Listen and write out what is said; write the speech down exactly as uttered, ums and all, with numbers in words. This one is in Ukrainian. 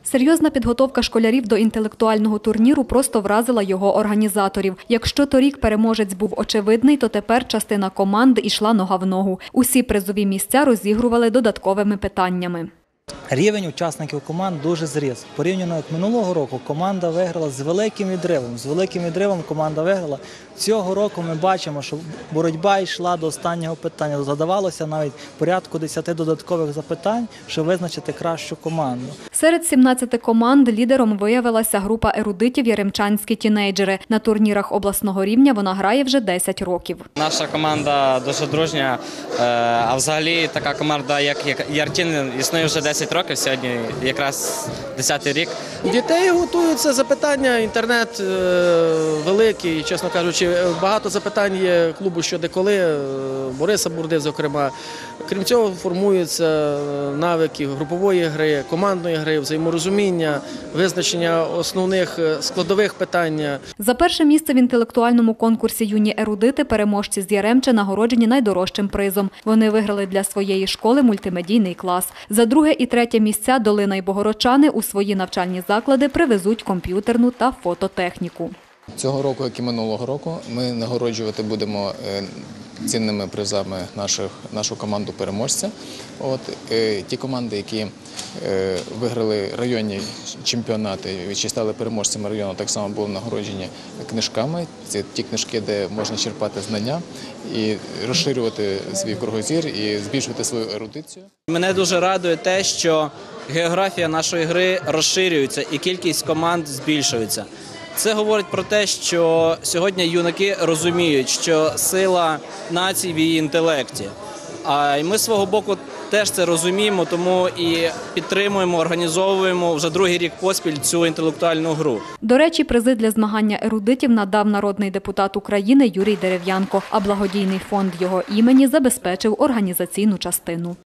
Серйозна підготовка школярів до інтелектуального турніру просто вразила його організаторів. Якщо торік переможець був очевидний, то тепер частина команди йшла нога в ногу. Усі призові місця розігрували додатковими питаннями. Рівень учасників команд дуже зріс. Порівняно як минулого року команда виграла з великим відривом. З великим відривом команда виграла. Цього року ми бачимо, що боротьба йшла до останнього питання. Задавалося навіть порядку десяти додаткових запитань, щоб визначити кращу команду. Серед сімнадцяти команд лідером виявилася група ерудитів «Яремчанські тінейджери». На турнірах обласного рівня вона грає вже десять років. Наша команда дуже дружня, а взагалі така команда, як Яртін, існує вже десять років, сьогодні якраз десятий рік. Дітей готуються запитання, інтернет великий, чесно кажучи, багато запитань є клубу «Що, де, коли», Бориса Бурди, зокрема. Крім цього, формуються навики групової гри, командної гри, взаєморозуміння, визначення основних складових питань. За перше місце в інтелектуальному конкурсі «Юні ерудити» переможці з Яремча нагороджені найдорожчим призом. Вони виграли для своєї школи мультимедійний клас. За друге і третє місця Долина і Богородчани у свої навчальні заклади привезуть комп'ютерну та фототехніку. Цього року, як і минулого року, ми нагороджувати будемо цінними призами наших, нашу команду переможця. От, е, ті команди, які е, виграли районні чемпіонати чи стали переможцями району, так само були нагороджені книжками. Це ті книжки, де можна черпати знання і розширювати свій кругозір і збільшувати свою ерудицію. Мене дуже радує те, що географія нашої гри розширюється і кількість команд збільшується. Це говорить про те, що сьогодні юнаки розуміють, що сила нації в її інтелекті. А ми з свого боку теж це розуміємо, тому і підтримуємо, організовуємо вже другий рік поспіль цю інтелектуальну гру. До речі, призи для змагання ерудитів надав народний депутат України Юрій Дерев'янко, а благодійний фонд його імені забезпечив організаційну частину.